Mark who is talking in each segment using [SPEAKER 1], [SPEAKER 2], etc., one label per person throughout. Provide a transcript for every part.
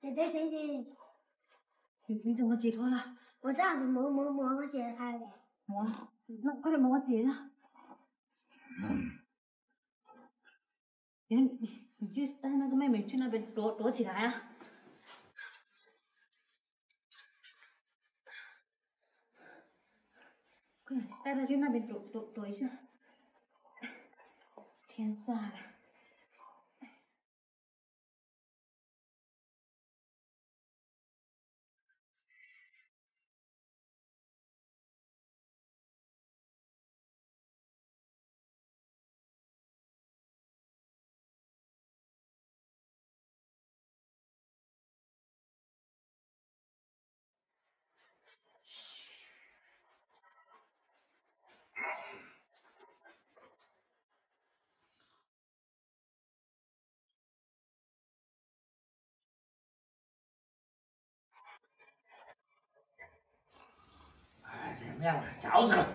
[SPEAKER 1] 对，
[SPEAKER 2] 你怎么解脱了？
[SPEAKER 1] 我这样子磨解开的。
[SPEAKER 2] 磨，那快点磨解啊！你去带那个妹妹去那边躲起来啊！快点带她去那边躲一下。天煞了。
[SPEAKER 3] 天亮了，吵死了！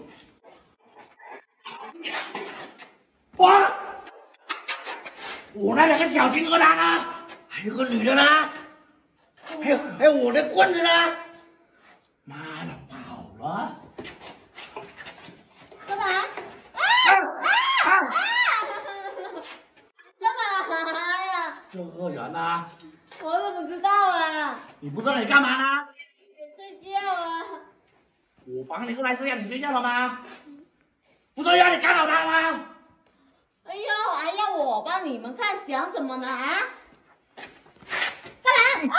[SPEAKER 3] 哇！我那两个小金鹅蛋呢？还有个女的呢？还有我的棍子呢？妈的，跑了！
[SPEAKER 2] 干嘛？干嘛呀？
[SPEAKER 3] 幼儿园呐？
[SPEAKER 2] 我怎么知道啊？
[SPEAKER 3] 你不知道你干嘛呢？
[SPEAKER 2] 睡觉啊！
[SPEAKER 3] 我帮你过来是让你睡觉了吗？不是让你干扰他吗？
[SPEAKER 2] 哎呦，还要我帮你们看，想什么呢啊？干嘛？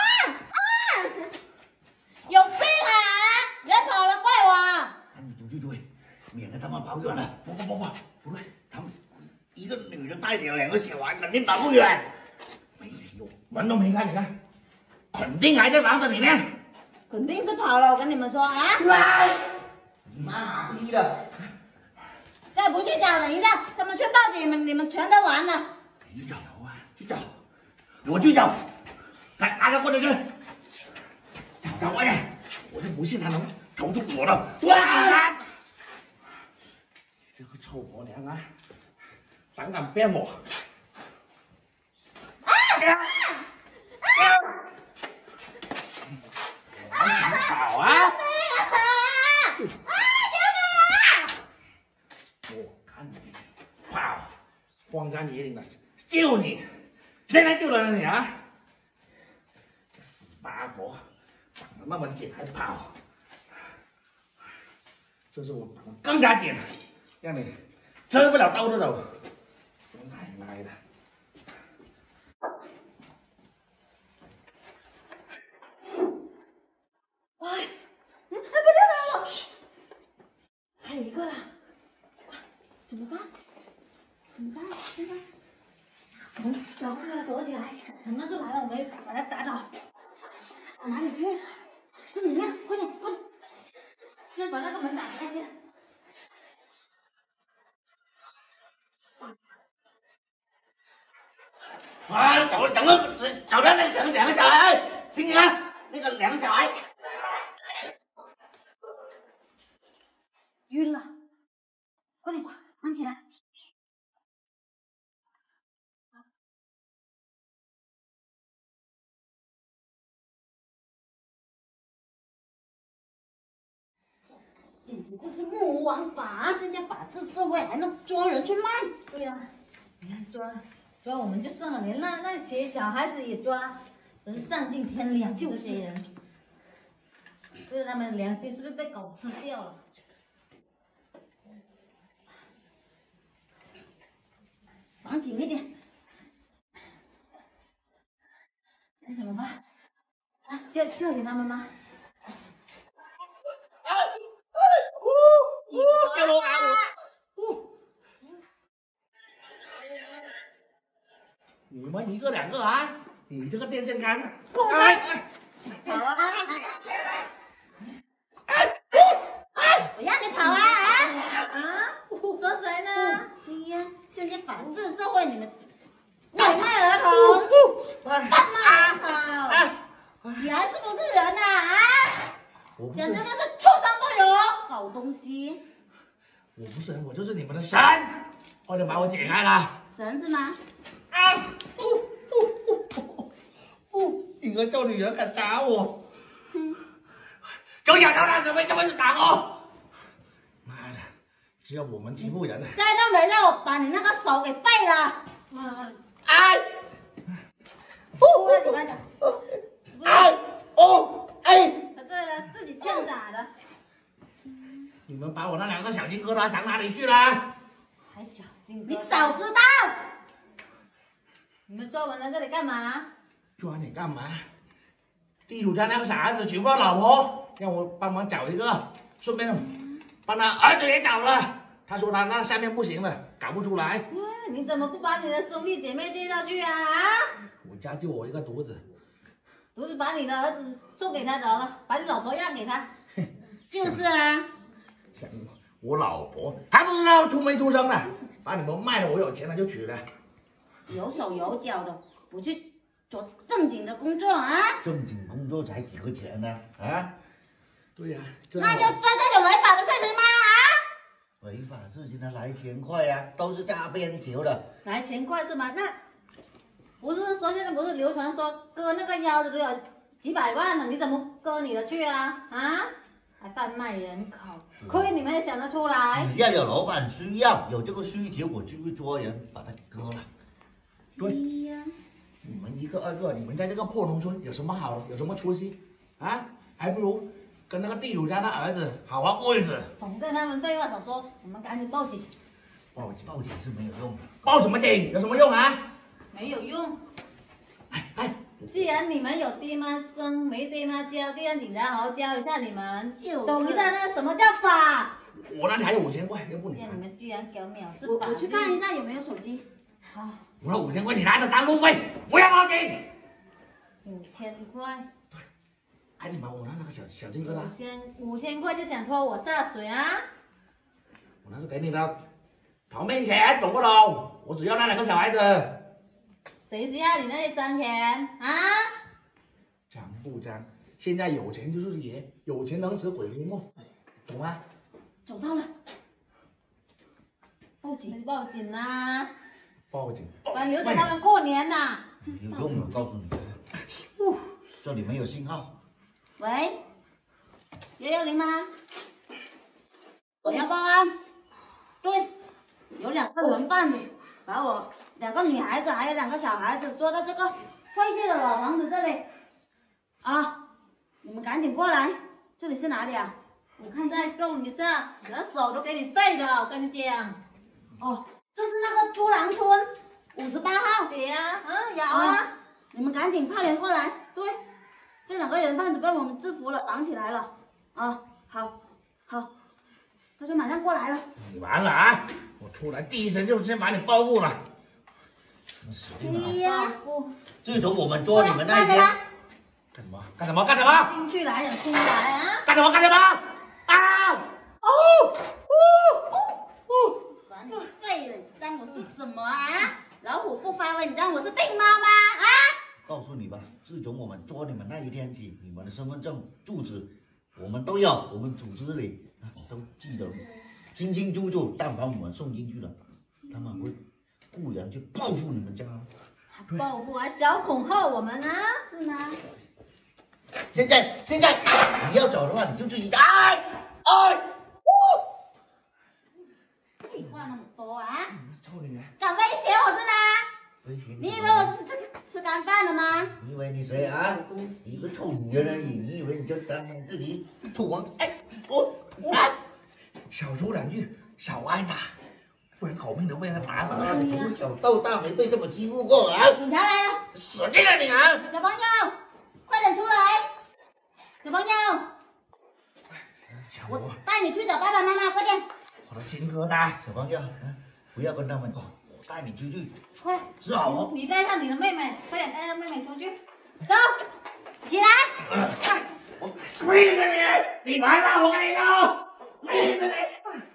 [SPEAKER 2] 有病啊！别跑了，怪我！
[SPEAKER 3] 赶紧出去追，免得他们跑远了。不对，他们一个女的带着两个小孩，肯定跑不远。没有，门都没开，你看，肯定还在房子里面。
[SPEAKER 2] 肯定是跑了，我跟你们说啊！
[SPEAKER 3] 来，你妈逼的！
[SPEAKER 2] 再不去找，等一下他们去报警，你们全都完了。
[SPEAKER 3] 去找啊，去找，我去找，来拿着棍子去，找快点！我就不信他能逃出我的！哇！你这个臭婆娘啊，胆敢骗我！跑啊！我看你跑，荒山野岭的，救你，谁来救了你啊？死八婆，绑得那么紧还跑，这是我绑得更加紧，让你吃不了兜着走，奶奶的！
[SPEAKER 2] 哎，不对了，还有一个啦，怎么办？现在我们找个人躲起来，等那个来了，我们把他打倒。往哪里去？去里面，快点，先把那个门打开先。
[SPEAKER 3] 啊，找到两个小孩，行不行？那个两个小孩。
[SPEAKER 2] 晕了，快点搬起来！简直就是目无王法！现在法治社会还能抓人去卖？对呀、你看抓我们就算了，连那些小孩子也抓，真是丧尽天良！这些人，就是他们的良心是不是被狗吃掉了？ 绑紧一点，那怎么办？啊，叫醒他们吗？
[SPEAKER 3] 救我啊！你们一个两个啊！你这个电线杆，
[SPEAKER 2] 过来！跑啊！我让你跑啊！说谁呢？你呀，现在法治社会，你们拐卖儿童，贩卖人口，你还是不是人呐？简直就是畜生不如！搞东西！
[SPEAKER 3] 我不是人，我就是你们的神！快点把我解开了！
[SPEAKER 2] 神是吗？
[SPEAKER 3] 啊！一一个臭女人敢打我！狗咬着了，怎么这么打我？妈的，只有我们欺负人了。
[SPEAKER 2] 再弄人让我把你那个手给废了！
[SPEAKER 3] 哎！
[SPEAKER 2] 哭了，你看讲。
[SPEAKER 3] 哎！哦！哎！
[SPEAKER 2] 他这个自己欠打的。
[SPEAKER 3] 你们把我那2个小金疙瘩藏哪里去了？
[SPEAKER 2] 还小金疙瘩？你少知道！你们专门来这里干嘛？
[SPEAKER 3] 抓你干嘛？地主家那个傻儿子娶过老婆，让我帮忙找一个，顺便帮他儿子也找了。他说他那下面不行了，搞不出来。
[SPEAKER 2] 你怎么不把你的兄弟姐妹介绍去啊？
[SPEAKER 3] 我家就我一个独子，
[SPEAKER 2] 独子把你的儿子送给他得了，把你老婆让给他。就是啊。
[SPEAKER 3] 我老婆还不知道出没出生呢，把你们卖了，我有钱了就娶了。
[SPEAKER 2] 有手有脚的，不去做正经的工作啊？
[SPEAKER 4] 正经工作才几个钱呢？啊？
[SPEAKER 3] 对呀、
[SPEAKER 2] 那就做这种违法的事情吗？啊？
[SPEAKER 4] 违法事情呢，来钱快呀、都是诈骗球的。
[SPEAKER 2] 来钱快是吗？那不是说现在不是流传说割那个腰的都有几百万了，你怎么割你的去啊？啊？还贩卖人口，亏你们也想得出来。
[SPEAKER 4] 只要有老板需要，有这个需求，我就会抓人把他割了。
[SPEAKER 3] 对，你们1个2个，你们在这个破农村有什么好？有什么出息？啊，还不如跟那个地主家的儿子好好过日子。
[SPEAKER 2] 总跟他们废话少说，我们赶紧报警。
[SPEAKER 4] 报警是没有用的。
[SPEAKER 3] 报什么警？有什么用啊？
[SPEAKER 2] 没有用。
[SPEAKER 3] 哎，
[SPEAKER 2] 既然你们有爹妈生，没爹妈教，就让警察好好教一下你们，懂一下那什么叫法。
[SPEAKER 3] 我那里还有5000块，要不你
[SPEAKER 2] 见你们居然给我藐视
[SPEAKER 1] 我去看一下有没有手机。
[SPEAKER 2] 好
[SPEAKER 3] 我那5000块你拿着当路费，不要报警。
[SPEAKER 2] ，5000块。
[SPEAKER 3] 赶紧把我那个小金疙瘩，
[SPEAKER 2] 5000块就想拖我下水啊？
[SPEAKER 3] 我那是给你的旁边钱，懂不懂？我只要那2个小孩子。
[SPEAKER 2] 谁需要你那些脏钱啊？
[SPEAKER 3] 脏不脏？现在有钱就是爷，有钱能使鬼推磨，懂吗？
[SPEAKER 2] 找到了，报警！报警啦！
[SPEAKER 3] 报警！
[SPEAKER 2] 不然留着他们过年呐。
[SPEAKER 4] 没有用的，告诉你，这里没有信号。
[SPEAKER 2] 喂，110吗？你要报案？对，有2个人贩子把我2个女孩子还有2个小孩子捉到这个废弃的老房子这里。啊，你们赶紧过来！这里是哪里啊？我看再动一下，你的手都给你废了，我跟你讲。哦，这是那个猪栏村58号。姐啊，有啊。你们赶紧派人过来。对。这2个人贩子被我们制服了，绑起来了。啊，好，他就马上过来了。
[SPEAKER 3] 你完了啊！我出来第一声就先把你报复了。
[SPEAKER 2] 哎呀，
[SPEAKER 4] 自从我们捉你们那一天，
[SPEAKER 3] 干什么？干什么？干什么？
[SPEAKER 2] 进去来，进来啊！
[SPEAKER 3] 干什么？干什么？啊！哦！
[SPEAKER 2] 把你废了，你当我是什么啊？老虎不发威，你当我是病猫吗？啊！
[SPEAKER 4] 告诉你吧，自从我们捉你们那一天起，你们的身份证、住址，我们都有，我们组织里都记得清清楚楚。但凡我们送进去了，他们会雇人去报复你们家。
[SPEAKER 2] 报复还小恐吓我们呢，是吗？
[SPEAKER 4] 现在你要走的话，你就自己走。
[SPEAKER 2] 废话那么多啊！
[SPEAKER 3] 臭女人！
[SPEAKER 2] 敢威胁我是吗？
[SPEAKER 4] 威胁
[SPEAKER 2] 你以为我是吃干饭的吗？
[SPEAKER 4] 你以为你谁啊？一个臭女人而已，你以为你就当自己土王？哎，我
[SPEAKER 3] 少说2句，少挨打，不然口命都被他打死了。
[SPEAKER 4] 你从小到大没被这么欺负过啊！
[SPEAKER 2] 警察来了，
[SPEAKER 3] 死定了你啊！
[SPEAKER 2] 小朋友，快点出来！小朋友，我带你去找爸爸妈妈，快点！
[SPEAKER 3] 我的金疙瘩，
[SPEAKER 4] 小朋友，不要跟他们我带你出去，
[SPEAKER 2] 快，
[SPEAKER 4] 治好哦。
[SPEAKER 2] 你带上你的妹妹，快点带上妹妹出去。走，起来！
[SPEAKER 3] 我跪着你，你完了，我跟你说，跪着你。